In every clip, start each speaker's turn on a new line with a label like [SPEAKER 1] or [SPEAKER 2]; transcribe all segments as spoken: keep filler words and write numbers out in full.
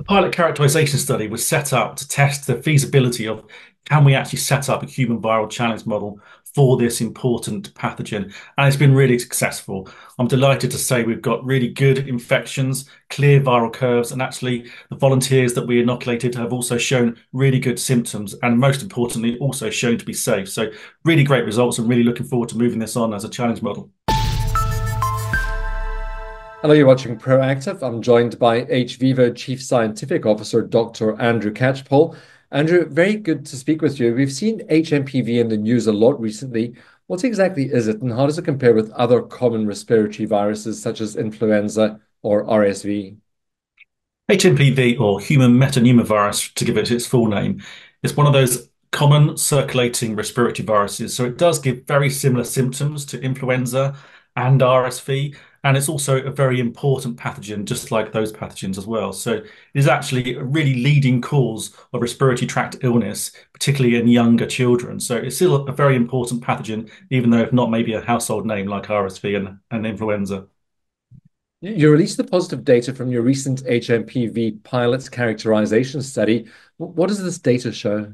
[SPEAKER 1] The pilot characterization study was set up to test the feasibility of can we actually set up a human viral challenge model for this important pathogen, and it's been really successful. I'm delighted to say we've got really good infections, clear viral curves, and actually the volunteers that we inoculated have also shown really good symptoms, and most importantly, also shown to be safe. So really great results, and really looking forward to moving this on as a challenge model.
[SPEAKER 2] Hello, you're watching Proactive. I'm joined by hVIVO Chief Scientific Officer, Doctor Andrew Catchpole. Andrew, very good to speak with you. We've seen H M P V in the news a lot recently. What exactly is it, and how does it compare with other common respiratory viruses such as influenza or R S V?
[SPEAKER 1] H M P V, or human metapneumovirus, to give it its full name, is one of those common circulating respiratory viruses. So it does give very similar symptoms to influenza and R S V, and it's also a very important pathogen, just like those pathogens as well. So it is actually a really leading cause of respiratory tract illness, particularly in younger children. So it's still a very important pathogen, even though it's not maybe a household name like R S V and, and influenza.
[SPEAKER 2] You you released the positive data from your recent H M P V pilot's characterization study. Wh- What does this data show?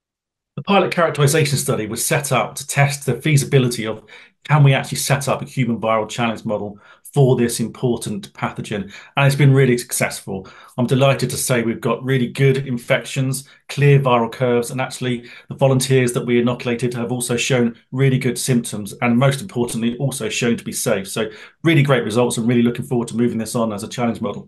[SPEAKER 1] The pilot characterization study was set up to test the feasibility of can we actually set up a human viral challenge model for this important pathogen, and it's been really successful. I'm delighted to say we've got really good infections, clear viral curves, and actually the volunteers that we inoculated have also shown really good symptoms, and most importantly, also shown to be safe. So really great results, and really looking forward to moving this on as a challenge model.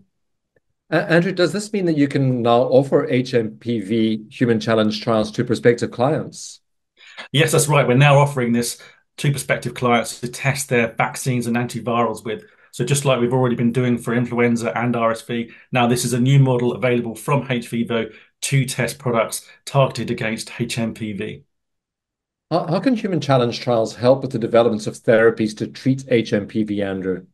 [SPEAKER 2] A- Andrew, does this mean that you can now offer H M P V human challenge trials to prospective clients?
[SPEAKER 1] Yes, that's right. We're now offering this to prospective clients to test their vaccines and antivirals with. So just like we've already been doing for influenza and R S V, now this is a new model available from hVIVO to test products targeted against H M P V.
[SPEAKER 2] How, how can human challenge trials help with the development of therapies to treat H M P V, Andrew?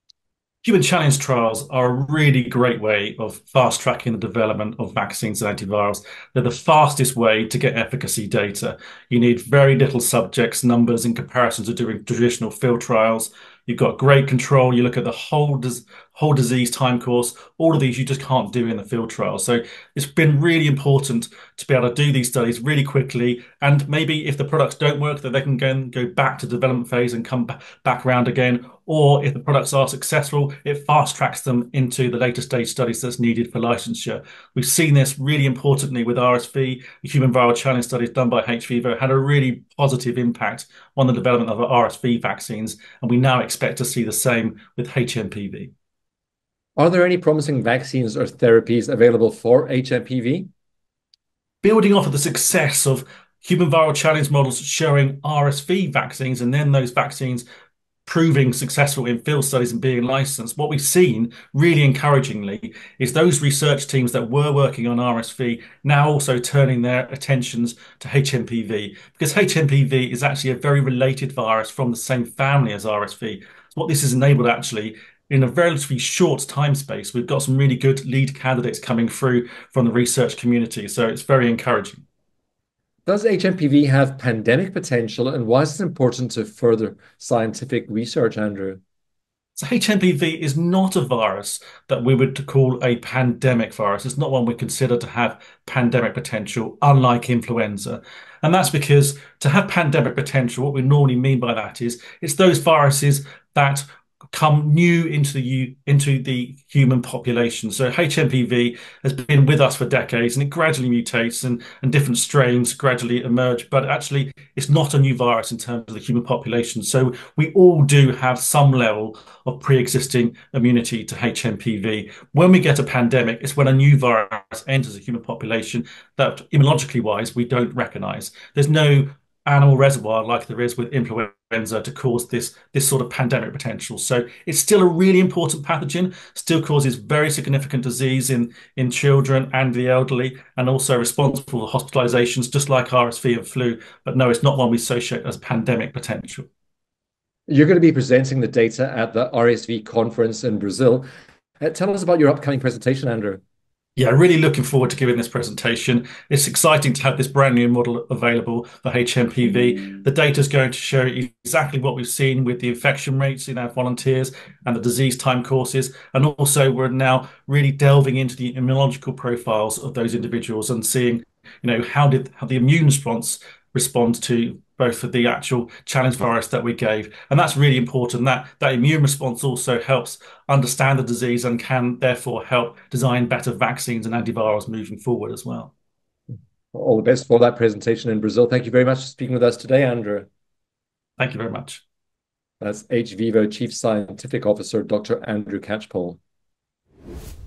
[SPEAKER 1] Human challenge trials are a really great way of fast tracking the development of vaccines and antivirals. They're the fastest way to get efficacy data. You need very little subjects numbers in comparison to doing traditional field trials. You've got great control. You look at the whole dis whole disease time course. All of these you just can't do in the field trial. So it's been really important to be able to do these studies really quickly. And maybe if the products don't work, that they can go and go back to development phase and come back around again. Or if the products are successful, it fast tracks them into the later stage studies that's needed for licensure. We've seen this really importantly with R S V. The human viral challenge studies done by hVIVO had a really positive impact on the development of R S V vaccines, and we now expect to see the same with H M P V.
[SPEAKER 2] Are there any promising vaccines or therapies available for H M P V?
[SPEAKER 1] Building off of the success of human viral challenge models showing R S V vaccines and then those vaccines proving successful in field studies and being licensed, what we've seen really encouragingly is those research teams that were working on R S V now also turning their attentions to H M P V, because H M P V is actually a very related virus from the same family as R S V. So what this has enabled actually in a relatively short time space, we've got some really good lead candidates coming through from the research community. So it's very encouraging.
[SPEAKER 2] Does H M P V have pandemic potential, and why is it important to further scientific research, Andrew?
[SPEAKER 1] So H M P V is not a virus that we would call a pandemic virus. It's not one we consider to have pandemic potential, unlike influenza. And that's because to have pandemic potential, what we normally mean by that is it's those viruses that come new into the into the human population. So H M P V has been with us for decades, and it gradually mutates, and, and different strains gradually emerge. But actually, it's not a new virus in terms of the human population. So we all do have some level of pre-existing immunity to H M P V. When we get a pandemic, it's when a new virus enters the human population that immunologically wise we don't recognize. There's no animal reservoir like there is with influenza to cause this this sort of pandemic potential. So it's still a really important pathogen, still causes very significant disease in in children and the elderly, and also responsible for hospitalizations just like R S V and flu. But no, it's not one we associate as pandemic potential.
[SPEAKER 2] You're going to be presenting the data at the R S V conference in Brazil. Uh, tell us about your upcoming presentation, Andrew.
[SPEAKER 1] Yeah, really looking forward to giving this presentation. It's exciting to have this brand new model available for H M P V. The data is going to show exactly what we've seen with the infection rates in our volunteers and the disease time courses. And also, we're now really delving into the immunological profiles of those individuals and seeing, you know, how did how the immune response respond to both of the actual challenge virus that we gave. And that's really important. That that immune response also helps understand the disease and can therefore help design better vaccines and antivirals moving forward as well.
[SPEAKER 2] All the best for that presentation in Brazil. Thank you very much for speaking with us today, Andrew.
[SPEAKER 1] Thank you very much.
[SPEAKER 2] That's hVIVO Chief Scientific Officer, Doctor Andrew Catchpole.